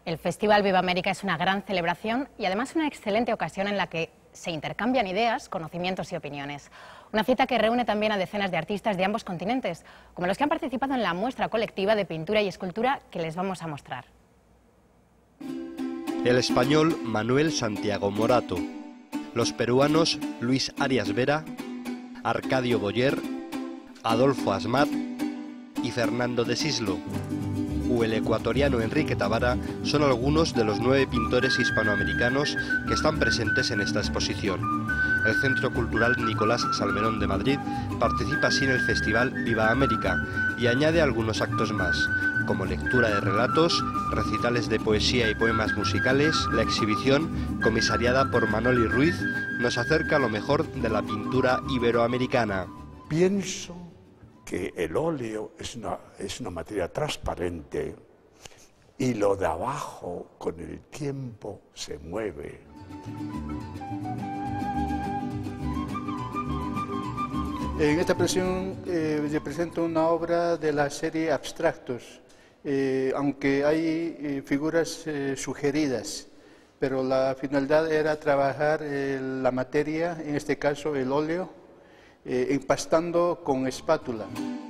El Festival Viva América es una gran celebración y además una excelente ocasión en la que se intercambian ideas, conocimientos y opiniones. Una cita que reúne también a decenas de artistas de ambos continentes, como los que han participado en la muestra colectiva de pintura y escultura que les vamos a mostrar. El español Manuel Santiago Morato, los peruanos Luis Arias Vera, Arcadio Boyer, Adolfo Asmat y Fernando de Sislo, o el ecuatoriano Enrique Tabara son algunos de los 9 pintores hispanoamericanos que están presentes en esta exposición. El Centro Cultural Nicolás Salmerón de Madrid participa así en el Festival Viva América y añade algunos actos más, como lectura de relatos, recitales de poesía y poemas musicales. La exhibición, comisariada por Manoli Ruiz, nos acerca a lo mejor de la pintura iberoamericana. Pienso que el óleo es una materia transparente y lo de abajo con el tiempo se mueve. En esta presentación yo presento una obra de la serie Abstractos, aunque hay figuras sugeridas, pero la finalidad era trabajar la materia, en este caso el óleo, empastando con espátula.